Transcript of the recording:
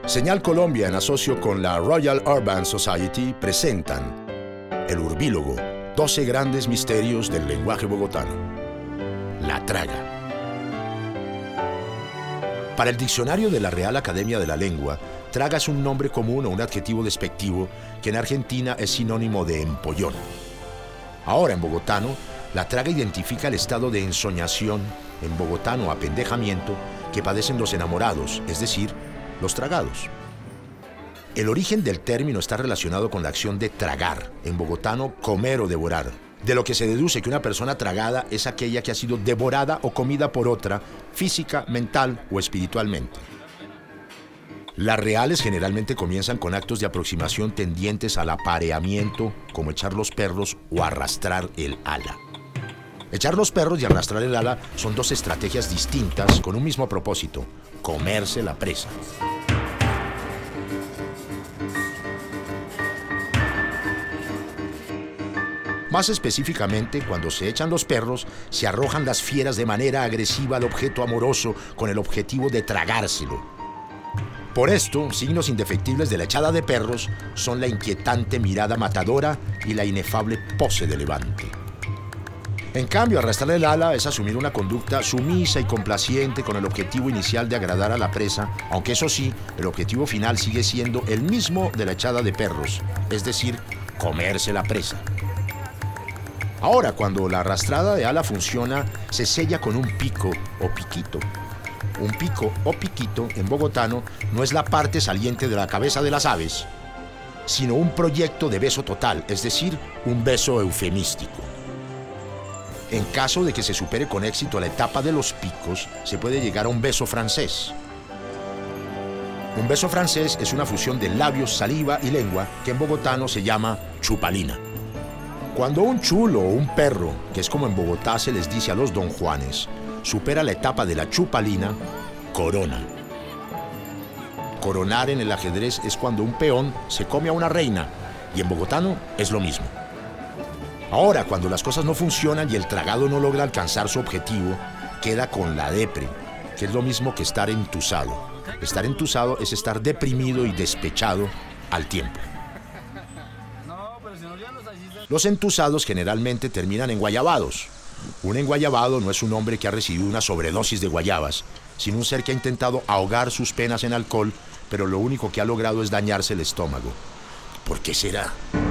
Señal Colombia, en asocio con la Royal Urban Society, presentan El Urbílogo, 12 grandes misterios del lenguaje bogotano. La traga. Para el diccionario de la Real Academia de la Lengua, traga es un nombre común o un adjetivo despectivo que en Argentina es sinónimo de empollón. Ahora, en bogotano, la traga identifica el estado de ensoñación, en bogotano apendejamiento, que padecen los enamorados, es decir, los tragados. El origen del término está relacionado con la acción de tragar, en bogotano comer o devorar, de lo que se deduce que una persona tragada es aquella que ha sido devorada o comida por otra, física, mental o espiritualmente. Las reales generalmente comienzan con actos de aproximación tendientes al apareamiento, como echar los perros o arrastrar el ala. Echar los perros y arrastrar el ala son dos estrategias distintas con un mismo propósito: comerse la presa. Más específicamente, cuando se echan los perros, se arrojan las fieras de manera agresiva al objeto amoroso con el objetivo de tragárselo. Por esto, signos indefectibles de la echada de perros son la inquietante mirada matadora y la inefable pose de levante. En cambio, arrastrar el ala es asumir una conducta sumisa y complaciente con el objetivo inicial de agradar a la presa, aunque eso sí, el objetivo final sigue siendo el mismo de la echada de perros, es decir, comerse la presa. Ahora, cuando la arrastrada de ala funciona, se sella con un pico o piquito. Un pico o piquito, en bogotano, no es la parte saliente de la cabeza de las aves, sino un proyecto de beso total, es decir, un beso eufemístico. En caso de que se supere con éxito la etapa de los picos, se puede llegar a un beso francés. Un beso francés es una fusión de labios, saliva y lengua que en bogotano se llama chupalina. Cuando un chulo o un perro, que es como en Bogotá se les dice a los don Juanes, supera la etapa de la chupalina, corona. Coronar en el ajedrez es cuando un peón se come a una reina, y en bogotano es lo mismo. Ahora, cuando las cosas no funcionan y el tragado no logra alcanzar su objetivo, queda con la depre, que es lo mismo que estar entusado. Estar entusado es estar deprimido y despechado al tiempo. Los entusados generalmente terminan enguayabados. Un enguayabado no es un hombre que ha recibido una sobredosis de guayabas, sino un ser que ha intentado ahogar sus penas en alcohol, pero lo único que ha logrado es dañarse el estómago. ¿Por qué será?